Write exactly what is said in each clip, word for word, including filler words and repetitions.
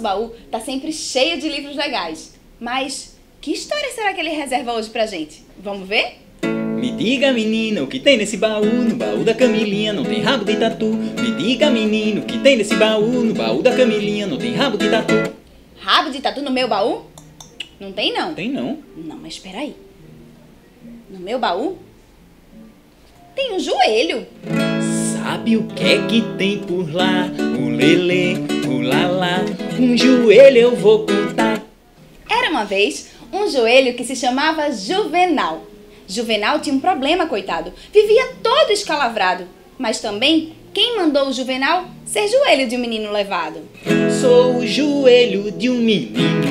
baú tá sempre cheio de livros legais. Mas que história será que ele reserva hoje pra gente? Vamos ver? Me diga, menina, o que tem nesse baú? No baú da Camilinha não tem rabo de tatu. Me diga, menino, o que tem nesse baú? No baú da Camilinha não tem rabo de tatu. Rabo de tatu no meu baú? Não tem não. Tem não. Não, mas espera aí. No meu baú tem um joelho. Sabe o que é que tem por lá? O lelê, o lalá, um joelho eu vou contar. Era uma vez um joelho que se chamava Juvenal. Juvenal tinha um problema, coitado. Vivia todo escalavrado. Mas também, quem mandou o Juvenal ser joelho de um menino levado? Sou o joelho de um menino,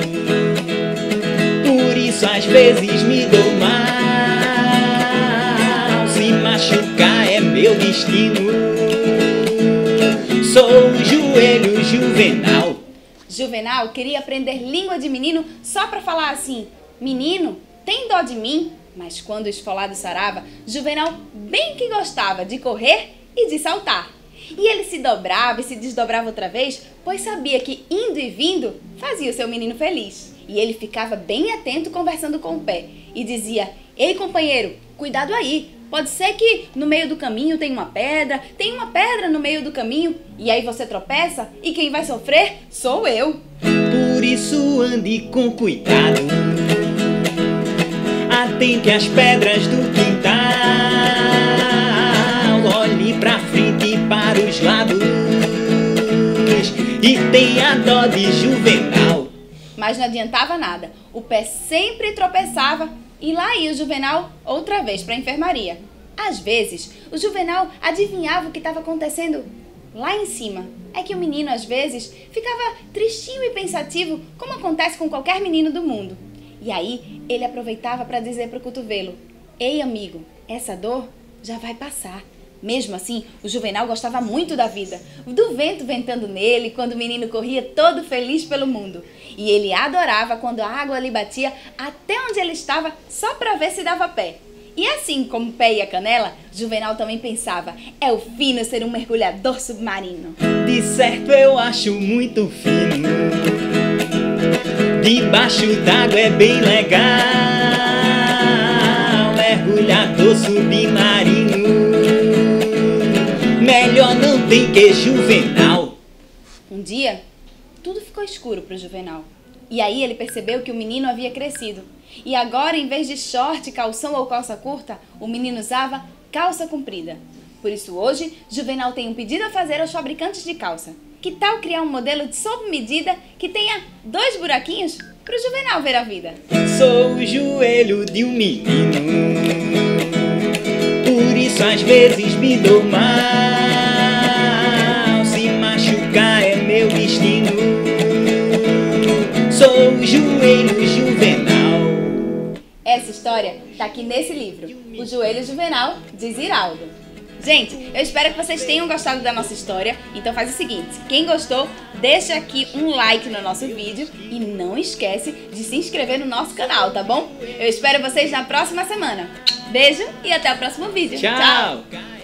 por isso às vezes me dou mal. Se machucar é meu destino. Sou o joelho Juvenal. Juvenal queria aprender língua de menino só para falar assim: menino, tem dó de mim? Mas quando o esfolado sarava, Juvenal bem que gostava de correr e de saltar. E ele se dobrava e se desdobrava outra vez, pois sabia que indo e vindo fazia o seu menino feliz. E ele ficava bem atento conversando com o pé e dizia: ei, companheiro, cuidado aí, pode ser que no meio do caminho tem uma pedra, tem uma pedra no meio do caminho, e aí você tropeça e quem vai sofrer sou eu. Por isso ande com cuidado, atente às pedras do quintal, olhe pra frente e para os lados e tenha dó de Juvenal. Mas não adiantava nada, o pé sempre tropeçava e lá ia o Juvenal outra vez para a enfermaria. Às vezes, o Juvenal adivinhava o que estava acontecendo lá em cima. É que o menino, às vezes, ficava tristinho e pensativo, como acontece com qualquer menino do mundo. E aí, ele aproveitava para dizer para o cotovelo: ei, amigo, essa dor já vai passar. Mesmo assim, o Juvenal gostava muito da vida, do vento ventando nele, quando o menino corria todo feliz pelo mundo. E ele adorava quando a água lhe batia até onde ele estava, só para ver se dava pé. E assim como o pé e a canela, Juvenal também pensava: é o fino ser um mergulhador submarino. De certo eu acho muito fino, debaixo d'água é bem legal, mergulhador submarino, melhor não tem que Juvenal. Um dia, tudo ficou escuro para o Juvenal. E aí ele percebeu que o menino havia crescido. E agora, em vez de short, calção ou calça curta, o menino usava calça comprida. Por isso hoje, Juvenal tem um pedido a fazer aos fabricantes de calça. Que tal criar um modelo de sob medida que tenha dois buraquinhos para o Juvenal ver a vida? Sou o joelho de um menino, por isso às vezes me dou mal. Se machucar é meu destino. Sou o joelho Juvenal. Essa história está aqui nesse livro, O Joelho Juvenal, de Ziraldo. Gente, eu espero que vocês tenham gostado da nossa história. Então faz o seguinte, quem gostou, deixa aqui um like no nosso vídeo e não esquece de se inscrever no nosso canal, tá bom? Eu espero vocês na próxima semana. Beijo e até o próximo vídeo. Tchau! Tchau.